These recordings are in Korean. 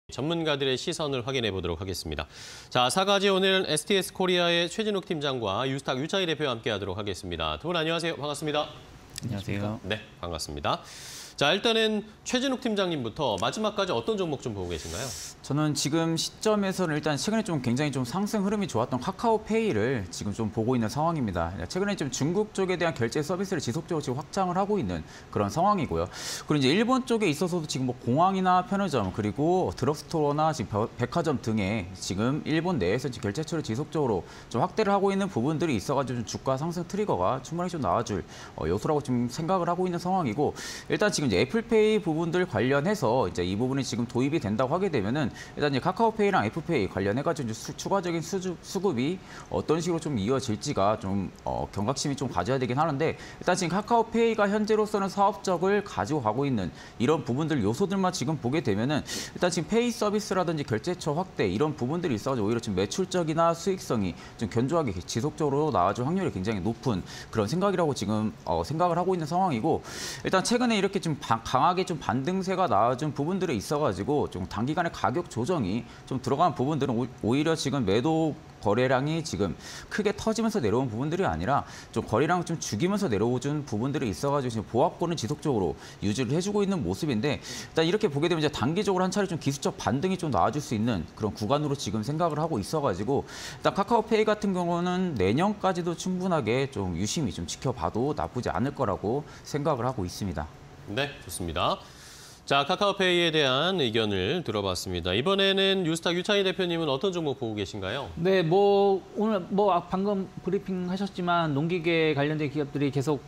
전문가들의 시선을 확인해 보도록 하겠습니다. 자, 4가지 오늘은 STS 코리아의 최진욱 팀장과 유스탁 유창희 대표와 함께하도록 하겠습니다. 두 분 안녕하세요. 반갑습니다. 안녕하세요. 네, 반갑습니다. 자, 일단은 최진욱 팀장님부터 마지막까지 어떤 종목 좀 보고 계신가요? 저는 지금 시점에서는 일단 최근에 좀 굉장히 좀 상승 흐름이 좋았던 카카오페이를 지금 좀 보고 있는 상황입니다. 최근에 좀 중국 쪽에 대한 결제 서비스를 지속적으로 지금 확장을 하고 있는 그런 상황이고요. 그리고 이제 일본 쪽에 있어서도 지금 뭐 공항이나 편의점 그리고 드럭스토어나 지금 백화점 등의 지금 일본 내에서 지금 결제처를 지속적으로 좀 확대를 하고 있는 부분들이 있어가지고 좀 주가 상승 트리거가 충분히 좀 나와줄 요소라고 지금 생각을 하고 있는 상황이고, 일단 지금 이제 애플페이 부분들 관련해서 이제 이 부분이 지금 도입이 된다고 하게 되면은 일단 이제 카카오페이랑 애플페이 관련해가지고 추가적인 수급이 어떤 식으로 좀 이어질지가 좀 경각심이 좀 가져야 되긴 하는데, 일단 지금 카카오페이가 현재로서는 사업적을 가지고 가고 있는 이런 부분들 요소들만 지금 보게 되면은 일단 지금 페이 서비스라든지 결제처 확대 이런 부분들이 있어가지고 오히려 지금 매출적이나 수익성이 좀 견조하게 지속적으로 나와줄 확률이 굉장히 높은 그런 생각이라고 지금 생각을 하고 있는 상황이고, 일단 최근에 이렇게 좀 강하게 좀 반등세가 나와준 부분들이 있어가지고 좀 단기간에 가격 조정이 좀 들어간 부분들은 오히려 지금 매도 거래량이 지금 크게 터지면서 내려온 부분들이 아니라 좀 거래량 좀 죽이면서 내려오준 부분들이 있어가지고 지금 보합권을 지속적으로 유지를 해주고 있는 모습인데, 일단 이렇게 보게 되면 이제 단기적으로 한 차례 좀 기술적 반등이 좀 나와줄 수 있는 그런 구간으로 지금 생각을 하고 있어가지고, 일단 카카오페이 같은 경우는 내년까지도 충분하게 좀 유심히 좀 지켜봐도 나쁘지 않을 거라고 생각을 하고 있습니다. 네, 좋습니다. 자, 카카오페이에 대한 의견을 들어봤습니다. 이번에는 유스탁 유창희 대표님은 어떤 종목 보고 계신가요? 네, 오늘 방금 브리핑 하셨지만 농기계 관련된 기업들이 계속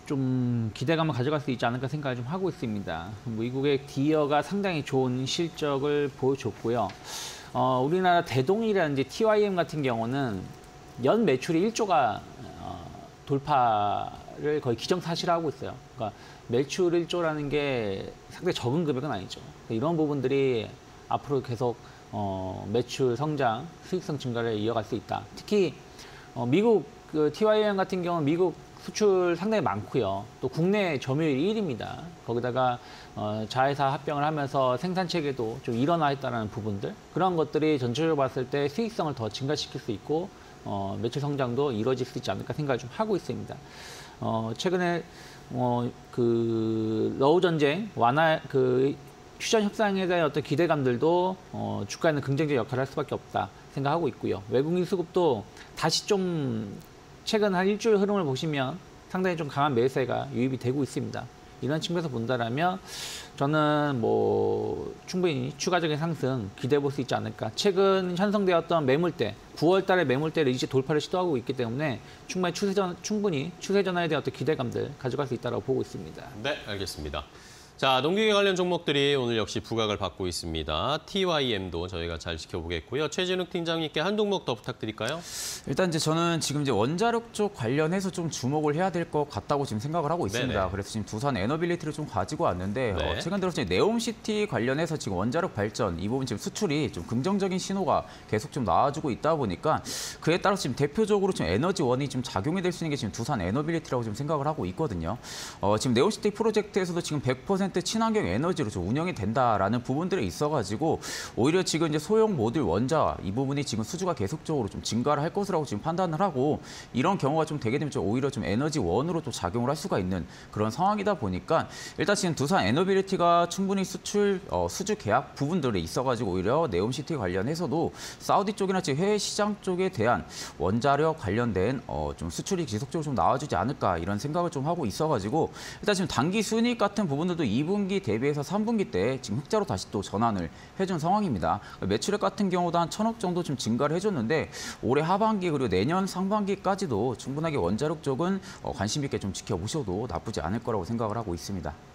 좀 기대감을 가져갈 수 있지 않을까 생각을 좀 하고 있습니다. 미국의 디어가 상당히 좋은 실적을 보여줬고요. 우리나라 대동이라든지 TYM 같은 경우는 연 매출이 1조가 돌파를 거의 기정사실화하고 있어요. 그러니까 매출 1조라는 게 상당히 적은 금액은 아니죠. 이런 부분들이 앞으로 계속 매출 성장, 수익성 증가를 이어갈 수 있다. 특히 미국 TYM 같은 경우는 미국 수출 상당히 많고요. 또 국내 점유율 1위입니다. 거기다가 자회사 합병을 하면서 생산 체계도 좀 일원화했다는 부분들, 그런 것들이 전체적으로 봤을 때 수익성을 더 증가시킬 수 있고 매출 성장도 이루어질 수 있지 않을까 생각을 좀 하고 있습니다. 최근에 러우 전쟁 완화 휴전 협상에 대한 어떤 기대감들도 주가에는 긍정적 역할을 할 수밖에 없다 생각하고 있고요. 외국인 수급도 다시 좀 최근 한 일주일 흐름을 보시면 상당히 좀 강한 매수세가 유입이 되고 있습니다. 이런 측면에서 본다라면 저는 충분히 추가적인 상승 기대해 볼 수 있지 않을까. 최근 형성되었던 매물대, 9월 달에 매물대를 이제 돌파를 시도하고 있기 때문에 충분히 추세 전환에 대한 어떤 기대감들 가져갈 수 있다고 보고 있습니다. 네, 알겠습니다. 자, 농기계 관련 종목들이 오늘 역시 부각을 받고 있습니다. TYM도 저희가 잘 지켜보겠고요. 최진욱 팀장님께 한 종목 더 부탁드릴까요? 일단 이제 저는 지금 이제 원자력 쪽 관련해서 좀 주목을 해야 될 것 같다고 지금 생각을 하고 있습니다. 네네. 그래서 지금 두산 에너빌리티를 좀 가지고 왔는데 네. 최근 들어서 네옴시티 관련해서 지금 원자력 발전 이 부분 지금 수출이 좀 긍정적인 신호가 계속 좀 나와주고 있다 보니까 그에 따라서 지금 대표적으로 지금 에너지원이 좀 작용이 될 수 있는 게 지금 두산 에너빌리티라고 지금 생각을 하고 있거든요. 지금 네옴시티 프로젝트에서도 지금 100% 친환경 에너지로 좀 운영이 된다라는 부분들이 있어가지고 오히려 지금 이제 소형 모듈 원자 이 부분이 지금 수주가 계속적으로 좀 증가를 할 것이라고 지금 판단을 하고, 이런 경우가 좀 되게 되면 오히려 좀 에너지원으로 또 작용을 할 수가 있는 그런 상황이다 보니까 일단 지금 두산 에너빌리티가 충분히 수주 계약 부분들이 있어가지고 오히려 네옴시티 관련해서도 사우디 쪽이나 지금 해외 시장 쪽에 대한 원자력 관련된 좀 수출이 지속적으로 좀 나와주지 않을까 이런 생각을 좀 하고 있어가지고, 일단 지금 단기 순이익 같은 부분들도 2분기 대비해서 3분기 때 지금 흑자로 다시 또 전환을 해준 상황입니다. 매출액 같은 경우도 한 1,000억 정도 좀 증가를 해줬는데 올해 하반기 그리고 내년 상반기까지도 충분하게 원자력 쪽은 관심 있게 좀 지켜보셔도 나쁘지 않을 거라고 생각을 하고 있습니다.